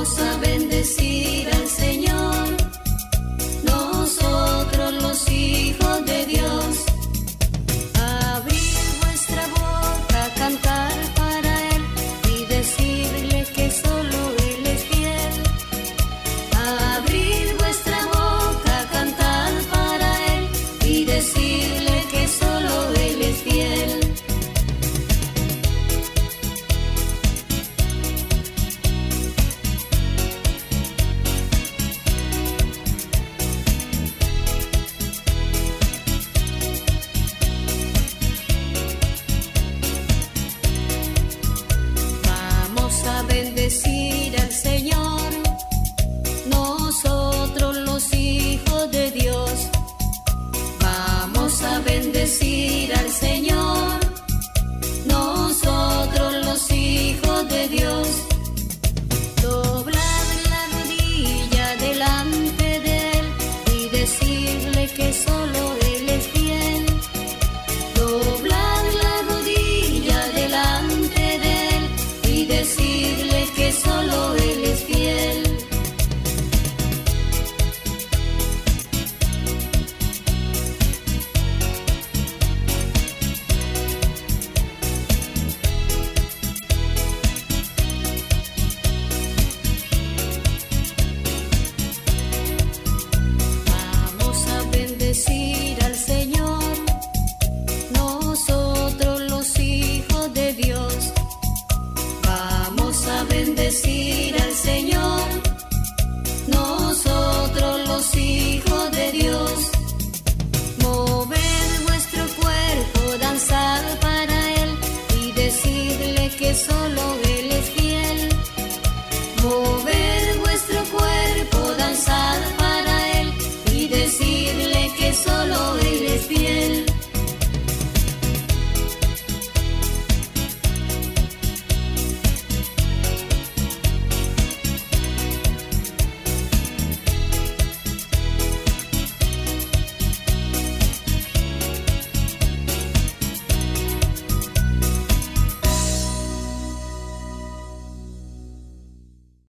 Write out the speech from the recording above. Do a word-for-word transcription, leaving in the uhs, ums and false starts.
a bendecir al Señor, nosotros los hijos de Dios. Abrir vuestra boca, cantar para Él y decirle que solo Él es fiel. Abrir vuestra boca, cantar para Él y decirle que solo Él es fiel. Bendecir al Señor, nosotros los hijos de Dios. Vamos a bendecir al Señor, nosotros los hijos de Dios. Doblar la rodilla delante de Él y decirle que solo Él es fiel. Doblar la rodilla delante de Él y decirle que solo Él es fiel. Vamos a bendecir al Señor, nosotros los hijos de Dios. Vamos a bendecir al Señor.